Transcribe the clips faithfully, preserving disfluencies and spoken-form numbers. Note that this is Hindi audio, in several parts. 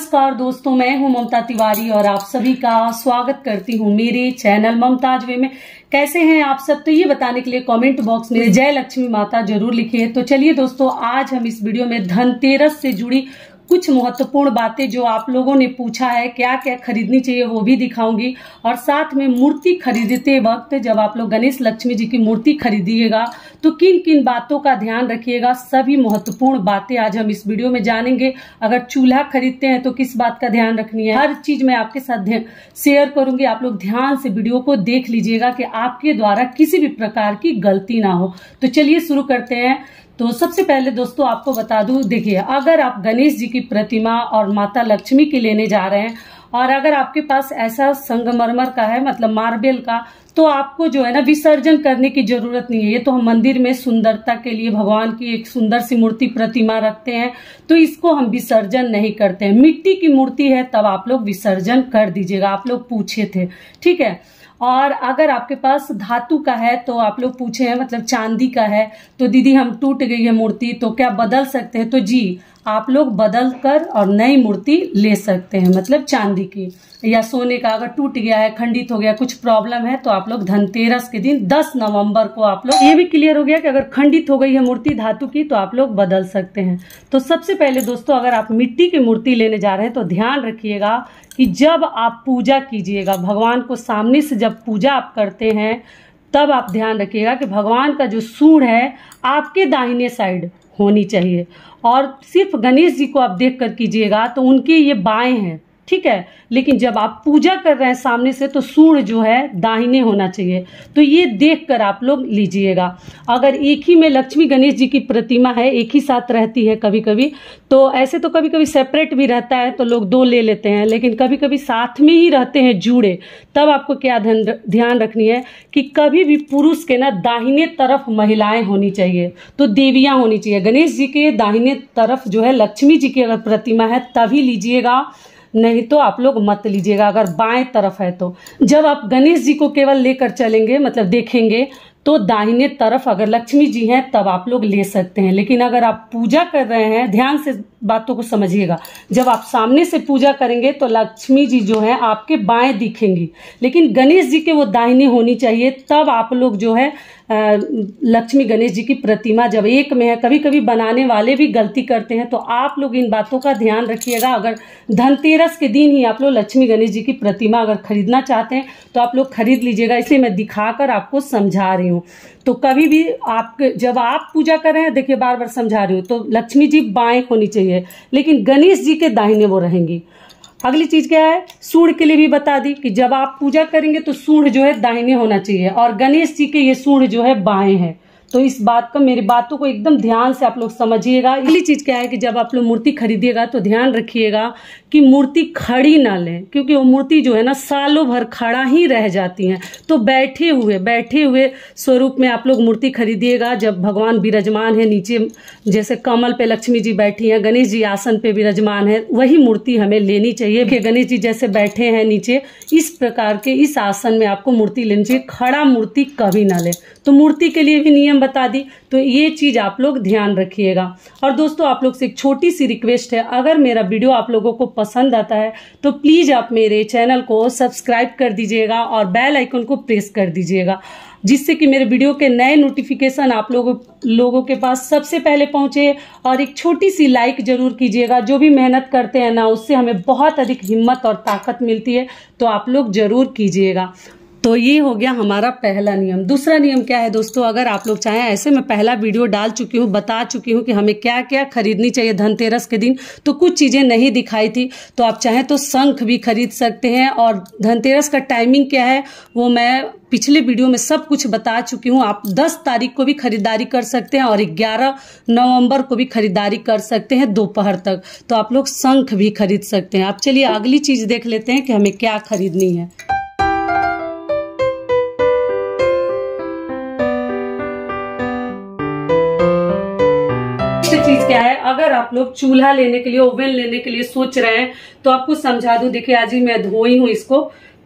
नमस्कार दोस्तों, मैं हूं ममता तिवारी और आप सभी का स्वागत करती हूं मेरे चैनल ममताज वे में। कैसे हैं आप सब? तो ये बताने के लिए कमेंट बॉक्स में जय लक्ष्मी माता जरूर लिखिए। तो चलिए दोस्तों, आज हम इस वीडियो में धनतेरस से जुड़ी कुछ महत्वपूर्ण बातें जो आप लोगों ने पूछा है क्या क्या खरीदनी चाहिए वो भी दिखाऊंगी, और साथ में मूर्ति खरीदते वक्त जब आप लोग गणेश लक्ष्मी जी की मूर्ति खरीदिएगा तो किन किन बातों का ध्यान रखिएगा, सभी महत्वपूर्ण बातें आज हम इस वीडियो में जानेंगे। अगर चूल्हा खरीदते हैं तो किस बात का ध्यान रखनी है, हर चीज मैं आपके साथ शेयर करूंगी। आप लोग ध्यान से वीडियो को देख लीजिएगा कि आपके द्वारा किसी भी प्रकार की गलती ना हो। तो चलिए शुरू करते हैं। तो सबसे पहले दोस्तों आपको बता दूं, देखिए अगर आप गणेश जी की प्रतिमा और माता लक्ष्मी की लेने जा रहे हैं और अगर आपके पास ऐसा संगमरमर का है, मतलब मार्बल का, तो आपको जो है ना विसर्जन करने की जरूरत नहीं है। ये तो हम मंदिर में सुंदरता के लिए भगवान की एक सुंदर सी मूर्ति प्रतिमा रखते हैं, तो इसको हम विसर्जन नहीं करते हैं। मिट्टी की मूर्ति है तब आप लोग विसर्जन कर दीजिएगा। आप लोग पूछे थे, ठीक है। और अगर आपके पास धातु का है तो आप लोग पूछे हैं, मतलब चांदी का है तो दीदी हम टूट गई है मूर्ति तो क्या बदल सकते हैं? तो जी, आप लोग बदल कर और नई मूर्ति ले सकते हैं, मतलब चांदी की या सोने का। अगर टूट गया है, खंडित हो गया, कुछ प्रॉब्लम है तो आप लोग धनतेरस के दिन दस नवंबर को आप लोग, ये भी क्लियर हो गया कि अगर खंडित हो गई है मूर्ति धातु की तो आप लोग बदल सकते हैं। तो सबसे पहले दोस्तों, अगर आप मिट्टी की मूर्ति लेने जा रहे हैं तो ध्यान रखिएगा कि जब आप पूजा कीजिएगा, भगवान को सामने से जब पूजा आप करते हैं तब आप ध्यान रखिएगा कि भगवान का जो सूंड है आपके दाहिने साइड होनी चाहिए। और सिर्फ गणेश जी को आप देख कर कीजिएगा तो उनके ये बाएं हैं, ठीक है। लेकिन जब आप पूजा कर रहे हैं सामने से तो सूंड जो है दाहिने होना चाहिए। तो ये देखकर आप लोग लीजिएगा। अगर एक ही में लक्ष्मी गणेश जी की प्रतिमा है, एक ही साथ रहती है कभी कभी, तो ऐसे तो कभी कभी सेपरेट भी रहता है तो लोग दो ले लेते हैं, लेकिन कभी कभी साथ में ही रहते हैं जुड़े, तब आपको क्या ध्यान रखनी है कि कभी भी पुरुष के ना दाहिने तरफ महिलाएं होनी चाहिए, तो देवियां होनी चाहिए। गणेश जी के दाहिने तरफ जो है लक्ष्मी जी की अगर प्रतिमा है तभी लीजिएगा, नहीं तो आप लोग मत लीजिएगा। अगर बाएं तरफ है तो जब आप गणेश जी को केवल लेकर चलेंगे, मतलब देखेंगे, तो दाहिने तरफ अगर लक्ष्मी जी हैं तब आप लोग ले सकते हैं। लेकिन अगर आप पूजा कर रहे हैं, ध्यान से बातों को समझिएगा, जब आप सामने से पूजा करेंगे तो लक्ष्मी जी जो है आपके बाएं दिखेंगी, लेकिन गणेश जी के वो दाहिने होनी चाहिए। तब आप लोग जो है लक्ष्मी गणेश जी की प्रतिमा जब एक में है, कभी कभी बनाने वाले भी गलती करते हैं, तो आप लोग इन बातों का ध्यान रखिएगा। अगर धनतेरस के दिन ही आप लोग लक्ष्मी गणेश जी की प्रतिमा अगर खरीदना चाहते हैं तो आप लोग खरीद लीजिएगा। इसलिए मैं दिखाकर आपको समझा रही हूँ। तो कभी भी आप जब आप पूजा कर रहे हैं, देखिए बार बार समझा रही हूँ, तो लक्ष्मी जी बाएं होनी चाहिए लेकिन गणेश जी के दाहिने वो रहेंगी। अगली चीज क्या है, सूंड के लिए भी बता दी कि जब आप पूजा करेंगे तो सूंड जो है दाहिने होना चाहिए और गणेश जी के ये सूंड जो है बाएं है। तो इस बात का, मेरी बातों को एकदम ध्यान से आप लोग समझिएगा। अगली चीज क्या है कि जब आप लोग मूर्ति खरीदिएगा तो ध्यान रखिएगा कि मूर्ति खड़ी ना लें, क्योंकि वो मूर्ति जो है ना सालों भर खड़ा ही रह जाती हैं। तो बैठे हुए बैठे हुए स्वरूप में आप लोग मूर्ति खरीदिएगा। जब भगवान विराजमान है नीचे, जैसे कमल पे लक्ष्मी जी बैठी हैं, गणेश जी आसन पे विराजमान है, वही मूर्ति हमें लेनी चाहिए। कि गणेश जी जैसे बैठे हैं नीचे, इस प्रकार के इस आसन में आपको मूर्ति लेनी चाहिए। खड़ा मूर्ति कभी ना ले। तो मूर्ति के लिए भी नियम बता दी, तो ये चीज आप लोग ध्यान रखिएगा। और दोस्तों आप लोग से एक छोटी सी रिक्वेस्ट है, अगर मेरा वीडियो आप लोगों को पसंद आता है तो प्लीज आप मेरे चैनल को सब्सक्राइब कर दीजिएगा और बेल आइकन को प्रेस कर दीजिएगा, जिससे कि मेरे वीडियो के नए नोटिफिकेशन आप लोगों लोगों के पास सबसे पहले पहुंचे। और एक छोटी सी लाइक जरूर कीजिएगा। जो भी मेहनत करते हैं ना, उससे हमें बहुत अधिक हिम्मत और ताकत मिलती है, तो आप लोग जरूर कीजिएगा। तो ये हो गया हमारा पहला नियम। दूसरा नियम क्या है दोस्तों, अगर आप लोग चाहें, ऐसे मैं पहला वीडियो डाल चुकी हूँ, बता चुकी हूँ कि हमें क्या क्या खरीदनी चाहिए धनतेरस के दिन, तो कुछ चीजें नहीं दिखाई थी। तो आप चाहें तो शंख भी खरीद सकते हैं। और धनतेरस का टाइमिंग क्या है वो मैं पिछले वीडियो में सब कुछ बता चुकी हूँ। आप दस तारीख को भी खरीदारी कर सकते हैं और ग्यारह नवंबर को भी खरीदारी कर सकते हैं दोपहर तक। तो आप लोग शंख भी खरीद सकते हैं। अब चलिए अगली चीज देख लेते हैं कि हमें क्या खरीदनी है। चीज क्या है, अगर आप लोग चूल्हा लेने के लिए, ओवन लेने के लिए सोच रहे हैं तो आपको समझा दूं। देखिए आज ही मैं धोई हूँ इसको,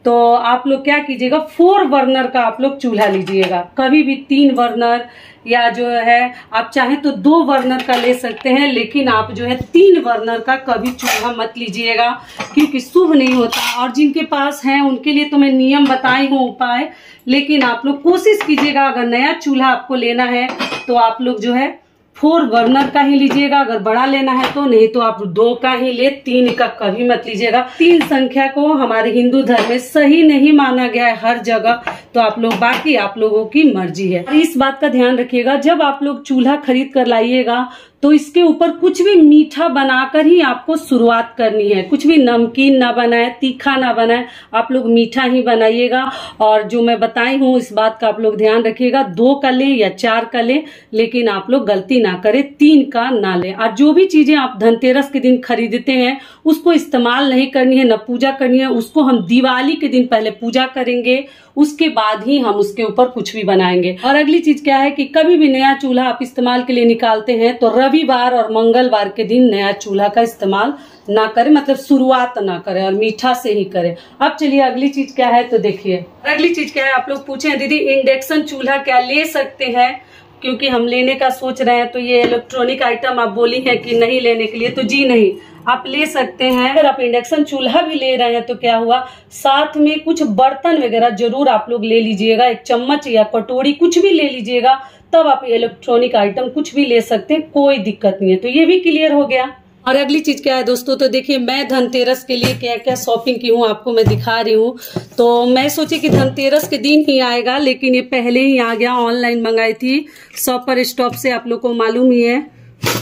तो आप लोग क्या कीजिएगा, फोर बर्नर का आप लोग चूल्हा लीजिएगा। कभी भी तीन बर्नर या जो है आप चाहें तो दो बर्नर का ले सकते हैं, लेकिन आप जो है तीन बर्नर का कभी चूल्हा मत लीजिएगा, क्योंकि शुभ नहीं होता। और जिनके पास है उनके लिए तो मैं नियम बताई हूँ, उपाय, लेकिन आप लोग कोशिश कीजिएगा अगर नया चूल्हा आपको लेना है तो आप लोग जो है फोर बर्नर का ही लीजिएगा। अगर बड़ा लेना है तो, नहीं तो आप दो का ही ले, तीन का कभी मत लीजिएगा। तीन संख्या को हमारे हिंदू धर्म में सही नहीं माना गया है हर जगह, तो आप लोग, बाकी आप लोगों की मर्जी है। इस बात का ध्यान रखिएगा, जब आप लोग चूल्हा खरीद कर लाइएगा तो इसके ऊपर कुछ भी मीठा बनाकर ही आपको शुरुआत करनी है। कुछ भी नमकीन ना बनाए, तीखा ना बनाए, आप लोग मीठा ही बनाइएगा। और जो मैं बताई हूँ इस बात का आप लोग ध्यान रखिएगा, दो का लें या चार का लें, लेकिन आप लोग गलती ना करें, तीन का ना लें। और जो भी चीजें आप धनतेरस के दिन खरीदते हैं उसको इस्तेमाल नहीं करनी है, न पूजा करनी है। उसको हम दिवाली के दिन पहले पूजा करेंगे, उसके बाद ही हम उसके ऊपर कुछ भी बनाएंगे। और अगली चीज क्या है कि कभी भी नया चूल्हा आप इस्तेमाल के लिए निकालते हैं तो रविवार और मंगलवार के दिन नया चूल्हा का इस्तेमाल ना करें, मतलब शुरुआत ना करें, और मीठा से ही करें। अब चलिए अगली चीज क्या है तो देखिए। अगली चीज क्या है, आप लोग पूछे दीदी इंडक्शन चूल्हा क्या ले सकते हैं, क्योंकि हम लेने का सोच रहे हैं। तो ये इलेक्ट्रॉनिक आइटम आप बोली है कि नहीं लेने के लिए, तो जी नहीं, आप ले सकते हैं। अगर आप इंडक्शन चूल्हा भी ले रहे हैं तो क्या हुआ, साथ में कुछ बर्तन वगैरह जरूर आप लोग ले लीजिएगा, एक चम्मच या कटोरी कुछ भी ले लीजिएगा, तब आप इलेक्ट्रॉनिक आइटम कुछ भी ले सकते हैं, कोई दिक्कत नहीं है। तो ये भी क्लियर हो गया। और अगली चीज क्या है दोस्तों, तो देखिए मैं धनतेरस के लिए क्या क्या शॉपिंग की हूँ आपको मैं दिखा रही हूँ। तो मैं सोची कि धनतेरस के दिन ही आएगा, लेकिन ये पहले ही आ गया। ऑनलाइन मंगाई थी शॉपर स्टॉप से, आप लोग को मालूम ही है।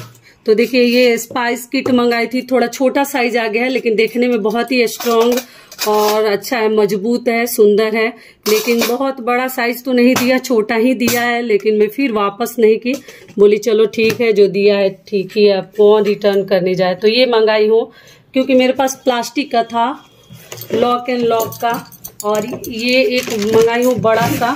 तो देखिए ये स्पाइस किट मंगाई थी, थोड़ा छोटा साइज आ गया है, लेकिन देखने में बहुत ही स्ट्रॉन्ग और अच्छा है, मजबूत है, सुंदर है। लेकिन बहुत बड़ा साइज तो नहीं दिया, छोटा ही दिया है। लेकिन मैं फिर वापस नहीं की, बोली चलो ठीक है, जो दिया है ठीक ही है, अब कौन रिटर्न करने जाए। तो ये मंगाई हूँ क्योंकि मेरे पास प्लास्टिक का था, लॉक एंड लॉक का। और ये एक मंगाई हूँ बड़ा सा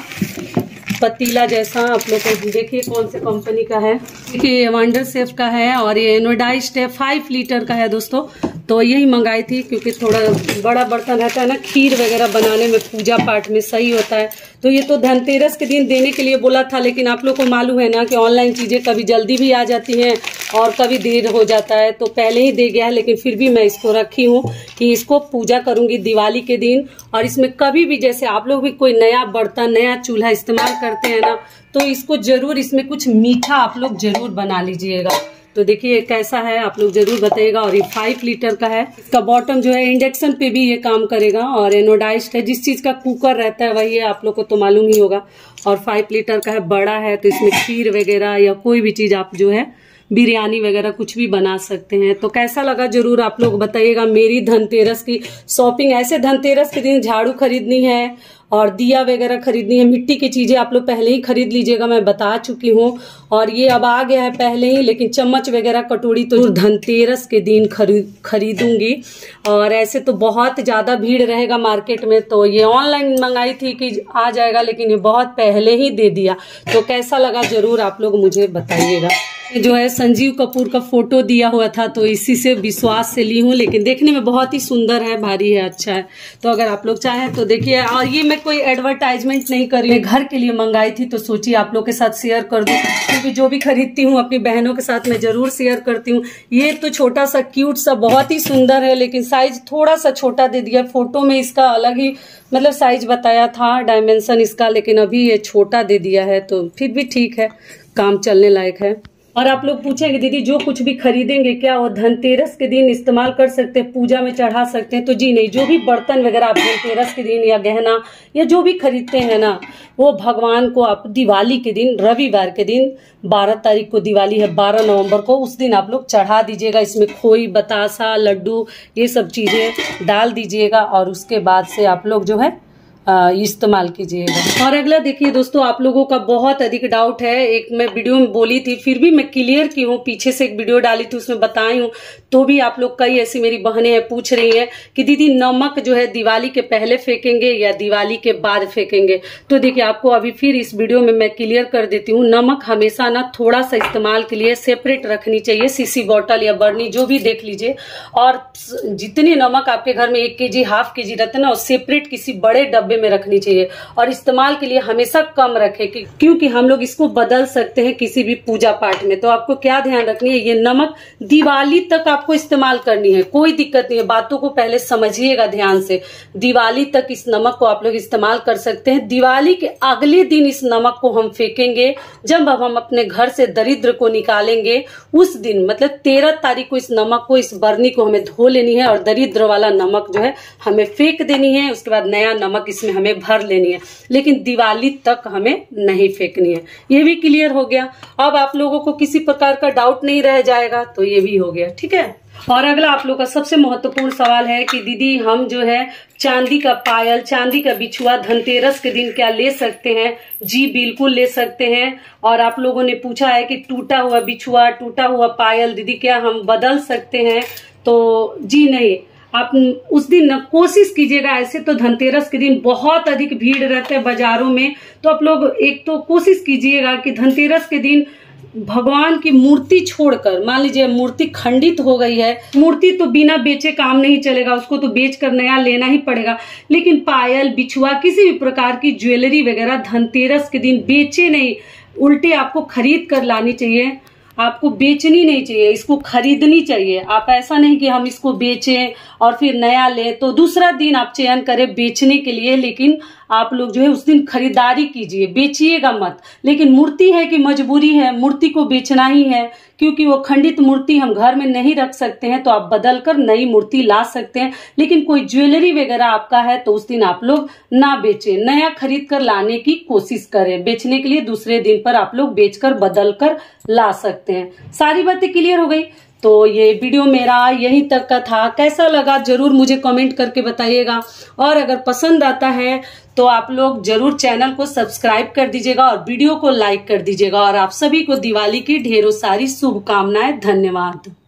पतीला जैसा, आप लोग को देखिए कौन से कंपनी का है। देखिए वंडर सेफ का है और ये एनोडाइज्ड है, फाइव लीटर का है दोस्तों। तो यही मंगाई थी क्योंकि थोड़ा बड़ा बर्तन रहता है ना, खीर वगैरह बनाने में, पूजा पाठ में सही होता है। तो ये तो धनतेरस के दिन देने के लिए बोला था, लेकिन आप लोग को मालूम है ना कि ऑनलाइन चीजें कभी जल्दी भी आ जाती हैं और कभी देर हो जाता है। तो पहले ही दे गया है, लेकिन फिर भी मैं इसको रखी हूँ कि इसको पूजा करूंगी दिवाली के दिन। और इसमें कभी भी जैसे आप लोग भी कोई नया बर्तन, नया चूल्हा इस्तेमाल करते हैं ना, तो इसको जरूर, इसमें कुछ मीठा आप लोग जरूर बना लीजिएगा। तो देखिए कैसा है आप लोग जरूर बताइएगा। और ये फाइव लीटर का है, इसका बॉटम जो है इंडक्शन पे भी ये काम करेगा और एनोडाइज्ड है। जिस चीज का कुकर रहता है वही है, आप लोग को तो मालूम ही होगा। और फाइव लीटर का है, बड़ा है, तो इसमें खीर वगैरह या कोई भी चीज आप जो है बिरयानी वगैरह कुछ भी बना सकते हैं। तो कैसा लगा जरूर आप लोग बताइएगा मेरी धनतेरस की शॉपिंग। ऐसे धनतेरस के दिन झाड़ू खरीदनी है और दिया वगैरह खरीदनी है, मिट्टी की चीजें आप लोग पहले ही खरीद लीजिएगा, मैं बता चुकी हूँ। और ये अब आ गया है पहले ही, लेकिन चम्मच वगैरह कटोरी तो धनतेरस के दिन खरीद खरीदूंगी। और ऐसे तो बहुत ज्यादा भीड़ रहेगा मार्केट में, तो ये ऑनलाइन मंगाई थी कि आ जाएगा, लेकिन ये बहुत पहले ही दे दिया। तो कैसा लगा जरूर आप लोग मुझे बताइएगा। जो है संजीव कपूर का फोटो दिया हुआ था, तो इसी से विश्वास से ली हूँ, लेकिन देखने में बहुत ही सुंदर है, भारी है, अच्छा है। तो अगर आप लोग चाहें तो देखिए। और ये मैं कोई एडवर्टाइजमेंट नहीं कर रही हूँ, घर के लिए मंगाई थी, तो सोची आप लोग के साथ शेयर कर दूं, क्योंकि जो भी खरीदती हूँ अपनी बहनों के साथ मैं जरूर शेयर करती हूँ। ये तो छोटा सा क्यूट सा बहुत ही सुंदर है, लेकिन साइज थोड़ा सा छोटा दे दिया। फोटो में इसका अलग ही मतलब साइज बताया था, डायमेंशन इसका, लेकिन अभी ये छोटा दे दिया है। तो फिर भी ठीक है, काम चलने लायक है। और आप लोग पूछेंगे दीदी जो कुछ भी खरीदेंगे क्या वो धनतेरस के दिन इस्तेमाल कर सकते हैं, पूजा में चढ़ा सकते हैं? तो जी नहीं, जो भी बर्तन वगैरह आप धनतेरस के दिन या गहना या जो भी खरीदते हैं ना, वो भगवान को आप दिवाली के दिन, रविवार के दिन, बारह तारीख को दिवाली है, बारह नवंबर को, उस दिन आप लोग चढ़ा दीजिएगा। इसमें खोई, बतासा, लड्डू, ये सब चीजें डाल दीजिएगा। और उसके बाद से आप लोग जो है इस्तेमाल कीजिएगा। और अगला देखिए दोस्तों, आप लोगों का बहुत अधिक डाउट है, एक मैं वीडियो में बोली थी फिर भी मैं क्लियर की हूँ, पीछे से एक वीडियो डाली थी उसमें बताई हूँ, तो भी आप लोग कई ऐसी मेरी बहनें हैं पूछ रही हैं कि दीदी नमक जो है दिवाली के पहले फेंकेंगे या दिवाली के बाद फेंकेंगे। तो देखिए आपको अभी फिर इस वीडियो में मैं क्लियर कर देती हूँ, नमक हमेशा ना थोड़ा सा इस्तेमाल के लिए सेपरेट रखनी चाहिए, सीसी बॉटल या बर्नी जो भी देख लीजिए, और जितनी नमक आपके घर में एक के जी हाफ के जी रहता है ना, सेपरेट किसी बड़े डब्बे में रखनी चाहिए। और इस्तेमाल के लिए हमेशा कम रखें कि, क्योंकि हम लोग इसको बदल सकते हैं किसी भी पूजा पाठ में। तो आपको क्या ध्यान रखनी है, ये नमक दिवाली तक आपको इस्तेमाल करनी है, कोई दिक्कत नहीं है, बातों को पहले समझिएगा ध्यान से। दिवाली तक इस नमक को आप लोग इस्तेमाल कर सकते हैं। दिवाली के अगले दिन इस नमक को हम फेंकेंगे, जब हम अपने घर से दरिद्र को निकालेंगे उस दिन, मतलब तेरह तारीख को इस नमक को, इस बर्नी को हमें धो लेनी है और दरिद्र वाला नमक जो है हमें फेंक देनी है। उसके बाद नया नमक इसमें हमें भर लेनी है, लेकिन दिवाली तक हमें नहीं फेंकनी है। ये भी क्लियर हो गया। अब आप लोगों को किसी प्रकार का डाउट नहीं रह जाएगा, तो ये भी हो गया, ठीक है। और अगला आप लोग का सबसे महत्वपूर्ण सवाल है कि दीदी हम जो है चांदी का पायल, चांदी का बिछुआ धनतेरस के दिन क्या ले सकते हैं? जी बिल्कुल ले सकते हैं। और आप लोगों ने पूछा है कि टूटा हुआ बिछुआ, टूटा हुआ पायल दीदी क्या हम बदल सकते हैं? तो जी नहीं, आप उस दिन न कोशिश कीजिएगा। ऐसे तो धनतेरस के दिन बहुत अधिक भीड़ रहते हैं बाजारों में, तो आप लोग एक तो कोशिश कीजिएगा कि धनतेरस के दिन भगवान की मूर्ति छोड़कर, मान लीजिए मूर्ति खंडित हो गई है, मूर्ति तो बिना बेचे काम नहीं चलेगा, उसको तो बेच कर नया लेना ही पड़ेगा, लेकिन पायल, बिछुआ, किसी भी प्रकार की ज्वेलरी वगैरह धनतेरस के दिन बेचे नहीं, उल्टे आपको खरीद कर लानी चाहिए। आपको बेचनी नहीं चाहिए, इसको खरीदनी चाहिए। आप ऐसा नहीं कि हम इसको बेचें और फिर नया लें, तो दूसरा दिन आप चयन करें बेचने के लिए, लेकिन आप लोग जो है उस दिन खरीदारी कीजिए, बेचिएगा मत। लेकिन मूर्ति है कि मजबूरी है, मूर्ति को बेचना ही है, क्योंकि वो खंडित मूर्ति हम घर में नहीं रख सकते हैं, तो आप बदल कर नई मूर्ति ला सकते हैं। लेकिन कोई ज्वेलरी वगैरह आपका है तो उस दिन आप लोग ना बेचें, नया खरीद कर लाने की कोशिश करें। बेचने के लिए दूसरे दिन पर आप लोग बेचकर बदल कर ला सकते हैं। सारी बातें क्लियर हो गई। तो ये वीडियो मेरा यहीं तक का था, कैसा लगा जरूर मुझे कमेंट करके बताइएगा। और अगर पसंद आता है तो आप लोग जरूर चैनल को सब्सक्राइब कर दीजिएगा और वीडियो को लाइक कर दीजिएगा। और आप सभी को दिवाली की ढेरों सारी शुभकामनाएं। धन्यवाद।